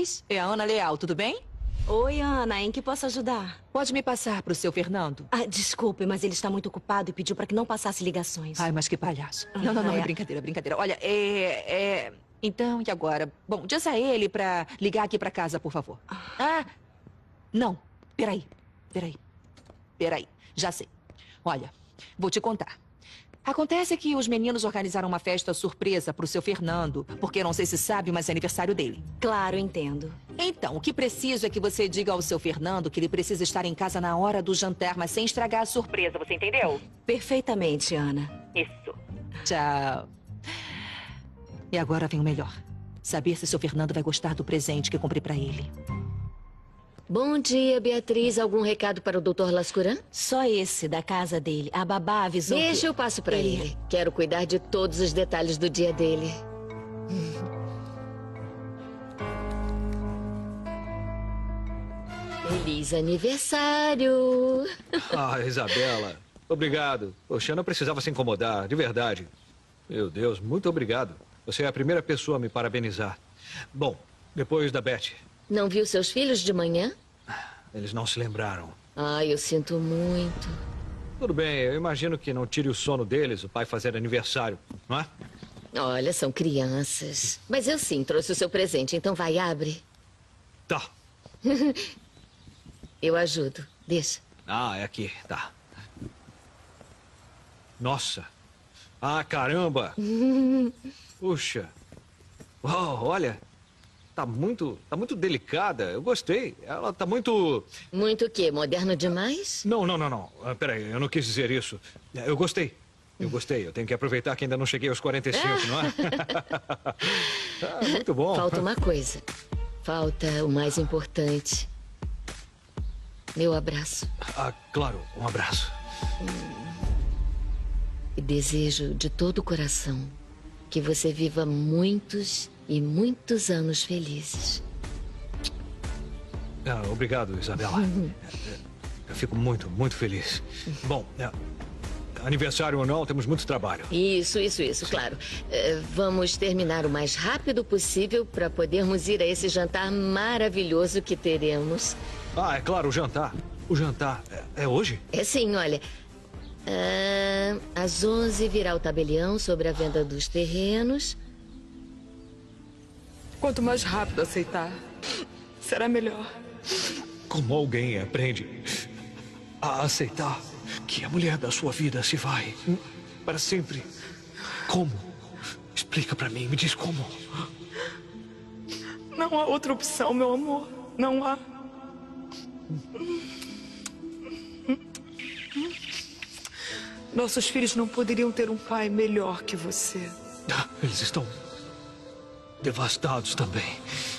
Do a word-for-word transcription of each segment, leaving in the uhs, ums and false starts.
Beatriz, é a Ana Leal, tudo bem? Oi, Ana, em que posso ajudar? Pode me passar pro seu Fernando? Ah, desculpe, mas ele está muito ocupado e pediu para que não passasse ligações. Ai, mas que palhaço. Não, não, não, Ah, é é. brincadeira, brincadeira. Olha, é... é... Então, e agora? Bom, diz a ele pra ligar aqui pra casa, por favor. Ah, não. Peraí, peraí, peraí. Já sei. Olha, vou te contar. Acontece que os meninos organizaram uma festa surpresa pro seu Fernando, porque eu não sei se sabe, mas é aniversário dele. Claro, entendo. Então, o que preciso é que você diga ao seu Fernando que ele precisa estar em casa na hora do jantar, mas sem estragar a surpresa, você entendeu? Perfeitamente, Ana. Isso. Tchau. E agora vem o melhor. Saber se seu Fernando vai gostar do presente que eu comprei pra ele. Bom dia, Beatriz. Algum recado para o doutor Lascuran? Só esse, da casa dele. A babá avisou Deixa que... eu passo para ele. Quero cuidar de todos os detalhes do dia dele. Feliz aniversário! Ah, Isabela, obrigado. Poxa, eu não precisava se incomodar, de verdade. Meu Deus, muito obrigado. Você é a primeira pessoa a me parabenizar. Bom, depois da Beth, Não viu seus filhos de manhã? eles não se lembraram. Ai, eu sinto muito. Tudo bem, eu imagino que não tire o sono deles o pai fazer aniversário, não é? Olha, são crianças. Mas eu sim trouxe o seu presente, então vai, abre. Tá. Eu ajudo. Deixa. Ah, é aqui, tá. Nossa. Ah, caramba. Puxa. Uau, olha. Tá muito, tá muito delicada. Eu gostei. Ela tá muito... Muito o quê? Moderno demais? Não, não, não, não. Ah, peraí, eu não quis dizer isso. Eu gostei. Eu gostei. Eu tenho que aproveitar que ainda não cheguei aos quarenta e cinco, não é? Ah, muito bom. Falta uma coisa. Falta o mais importante. Meu abraço. Ah, claro. Um abraço. E desejo de todo o coração que você viva muitos e muitos anos felizes. Ah, obrigado, Isabela. Eu fico muito, muito feliz. Bom, é, aniversário ou não, temos muito trabalho. Isso, isso, isso, claro. Eh, vamos terminar o mais rápido possível para podermos ir a esse jantar maravilhoso que teremos. Ah, é claro, o jantar. O jantar é, é hoje? É sim, olha. ah, às onze virá o tabelião sobre a venda dos terrenos. Quanto mais rápido aceitar, será melhor. Como alguém aprende a aceitar que a mulher da sua vida se vai para sempre? Como? Explica pra mim, me diz como. Não há outra opção, meu amor. Não há. Nossos filhos não poderiam ter um pai melhor que você. Ah, eles estão devastados também.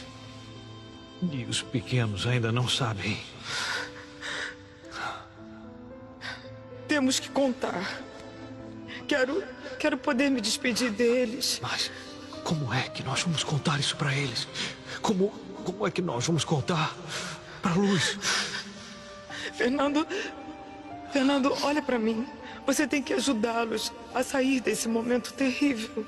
E os pequenos ainda não sabem. Temos que contar. Quero, quero poder me despedir deles. Mas como é que nós vamos contar isso pra eles? Como, como é que nós vamos contar pra Luz? Fernando, Fernando, olha pra mim. Você tem que ajudá-los a sair desse momento terrível.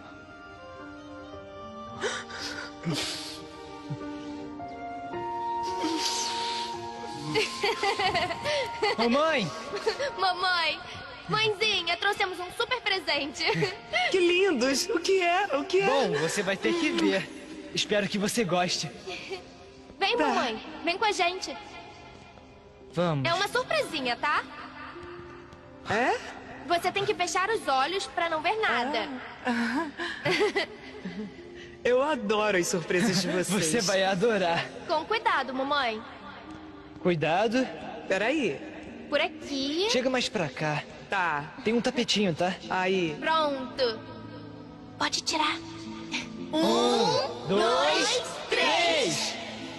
Mamãe! Mamãe! Mãezinha, trouxemos um super presente. Que lindos! O que é? O que é? Bom, você vai ter que ver. Espero que você goste. Vem, Tá. mamãe. Vem com a gente. Vamos. É uma surpresinha, tá? É? Você tem que fechar os olhos pra não ver nada. Eu adoro as surpresas de vocês. Você vai adorar. Com cuidado, mamãe. Cuidado. Peraí. Por aqui. Chega mais pra cá. Tá. Tem um tapetinho, tá? Aí. Pronto. Pode tirar. Um, dois, três!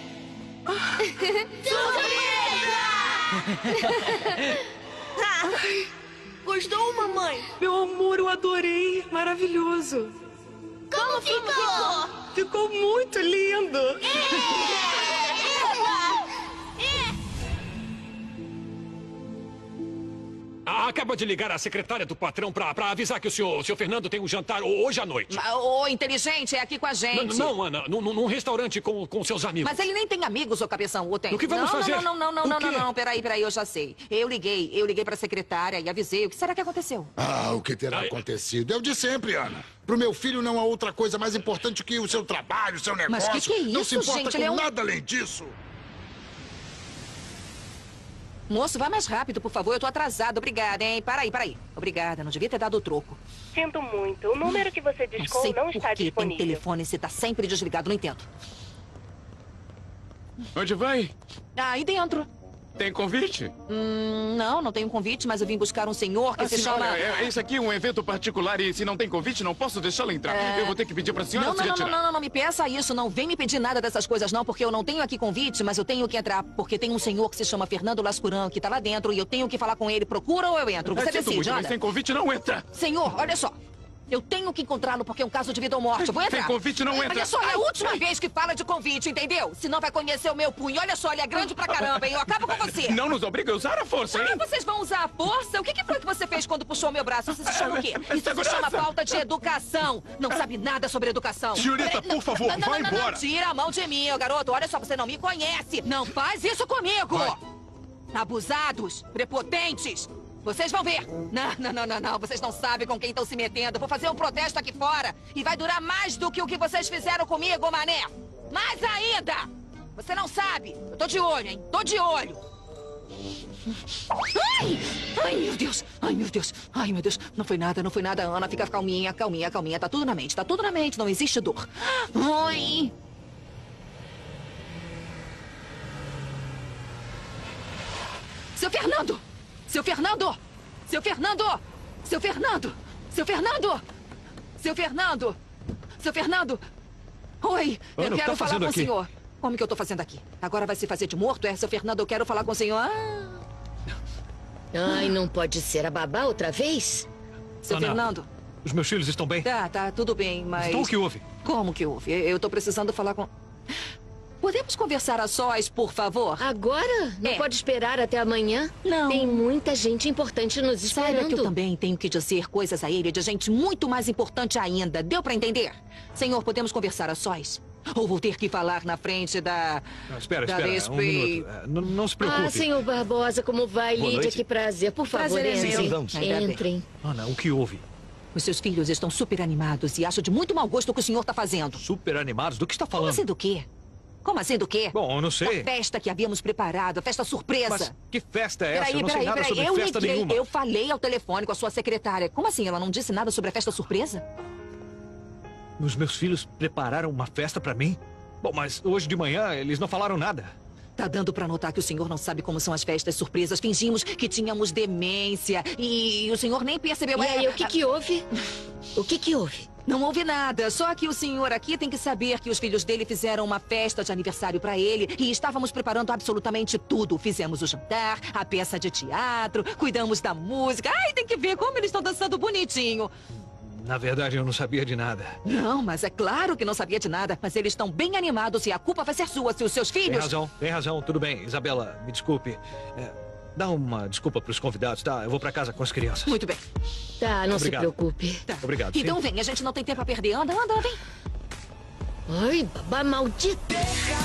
Gostou, mamãe? Meu amor, eu adorei. Maravilhoso. Como ficou? Ficou muito lindo. acaba de ligar a secretária do patrão pra, pra avisar que o senhor, o senhor Fernando tem um jantar hoje à noite. Ah, Ô, inteligente, é aqui com a gente. Não, não Ana, num, num restaurante com, com seus amigos. Mas ele nem tem amigos, ô cabeção, ou tem? O que vamos não, fazer? Não, não, não, não, O não, não, quê? não, não, peraí, peraí, eu já sei. Eu liguei, eu liguei pra secretária e avisei. O que será que aconteceu? Ah, o que terá Ai. acontecido? É o de sempre, Ana. Pro meu filho não há outra coisa mais importante que o seu trabalho, o seu negócio. Mas que que é Não se isso, importa gente? com Ele é um- nada além disso. Moço, vai mais rápido, por favor, eu tô atrasada. Obrigada, hein? Para aí, para aí. Obrigada, não devia ter dado o troco. Sinto muito. O número que você Não discou sei não por está que tem disponível. telefone se tá sempre desligado, não entendo. Onde vai? Ah, aí dentro. Tem convite? Hum, não, não tenho convite, mas eu vim buscar um senhor que Ah, se senhora, chama... é, esse aqui é um evento particular e se não tem convite, não posso deixá-lo entrar. Eu vou ter que pedir pra senhora Não, se não, não, retirar. não, não, não, não me peça isso, não vem me pedir nada dessas coisas não, porque eu não tenho aqui convite, mas eu tenho que entrar, porque tem um senhor que se chama Fernando Lascuran, que tá lá dentro, e eu tenho que falar com ele. Procura ou eu entro? Você É, sinto decide, muito, mas anda. sem convite não entra. Senhor, olha só. Eu tenho que encontrá-lo porque é um caso de vida ou morte. Eu vou entrar. Sem convite não Mas entra. é só a Ai, última ai. vez que fala de convite, entendeu? Senão vai conhecer o meu punho. Olha só, ele é grande pra caramba, hein? Eu acabo com você. Não nos obriga a usar a força, Ah, hein? vocês vão usar a força? O que, que foi que você fez quando puxou meu braço? Isso se chama o quê? Isso se Segurança. chama falta de educação. Não sabe nada sobre educação. Senhorita, Peraí, não, por favor, não, não, vá não, não, embora. Não, tira a mão de mim, ô garoto. Olha só, você não me conhece. Não faz isso comigo. Vai. Abusados, prepotentes. Vocês vão ver. Não, não, não, não, não. Vocês não sabem com quem estão se metendo. Vou fazer um protesto aqui fora. E vai durar mais do que o que vocês fizeram comigo, mané. Mais ainda. Você não sabe. Eu tô de olho, hein? Tô de olho. Ai! Ai, meu Deus! Ai, meu Deus! Ai, meu Deus! Não foi nada, não foi nada, Ana. Fica calminha, calminha, calminha. Tá tudo na mente, tá tudo na mente. Não existe dor. Ai! Seu Fernando! Seu Fernando! Seu Fernando! Seu Fernando! Seu Fernando! Seu Fernando! Seu Fernando! Oi! Ana, o Eu que quero tá falar fazendo com o aqui? senhor. Como que eu tô fazendo aqui? Agora vai se fazer de morto? É, seu Fernando, eu quero falar com o senhor. Ah, Ai, não pode ser a babá outra vez? seu Ana. Fernando. Os meus filhos estão bem? Tá, tá, tudo bem, mas... Então o que houve? Como que houve? Eu tô precisando falar com... Podemos conversar a sós, por favor? Agora? Não É. pode esperar até amanhã? Não. Tem muita gente importante nos Saiba que eu esperando. também tenho que dizer coisas a ele de gente muito mais importante ainda. Deu pra entender? Senhor, podemos conversar a sós? Ou vou ter que falar na frente da... Ah, espera, da espera, D S P? um minuto. É, não, não se preocupe. Ah, senhor Barbosa, como vai? Boa Lídia, noite. que prazer. Por favor, Prazer é meu. entrem. Sim, ainda bem. Entrem. Ana, o que houve? Os seus filhos estão super animados e acho de muito mau gosto o que o senhor tá fazendo. Super animados? Do que está Como falando? assim do quê? Como assim do quê? Bom, eu não sei. A festa que havíamos preparado, a festa surpresa. Mas que festa é essa? Peraí, eu não sei peraí, nada peraí. sobre Eu festa liguei, nenhuma. eu falei ao telefone com a sua secretária. Como assim? Ela não disse nada sobre a festa surpresa? Os meus filhos prepararam uma festa pra mim? Bom, mas hoje de manhã eles não falaram nada. Tá dando pra notar que o senhor não sabe como são as festas surpresas. Fingimos que tínhamos demência e o senhor nem percebeu. E aí, o que que houve? O que que houve? Não houve nada, só que o senhor aqui tem que saber que os filhos dele fizeram uma festa de aniversário pra ele e estávamos preparando absolutamente tudo. Fizemos o jantar, a peça de teatro, cuidamos da música. Ai, tem que ver como eles estão dançando bonitinho. Na verdade, eu não sabia de nada. Não, mas é claro que não sabia de nada. Mas eles estão bem animados e a culpa vai ser sua se os seus Tem filhos... razão, tem razão. Tudo bem, Isabela, me desculpe. É, dá uma desculpa pros convidados, tá? Eu vou pra casa com as crianças. Muito bem. Tá, não Obrigado. se preocupe. Tá. Obrigado, Então sim. vem, a gente não tem tempo a perder. Anda, anda, vem. Ai, babá maldita.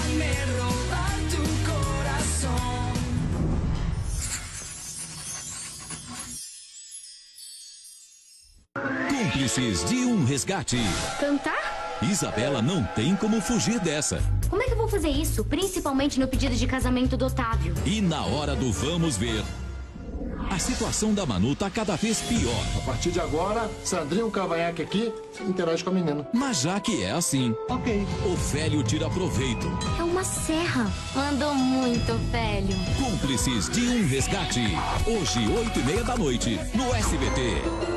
Cúmplices de um resgate. Cantar? Isabela não tem como fugir dessa. Como é que eu vou fazer isso? Principalmente no pedido de casamento do Otávio. E na hora do vamos ver, a situação da Manu tá cada vez pior. A partir de agora, Sandrinho Cavanhaque aqui interage com a menina. Mas já que é assim, Ok. Ofélio tira proveito. É uma serra. Andou muito, velho. Cúmplices de um resgate. Hoje, oito e meia da noite, no S B T.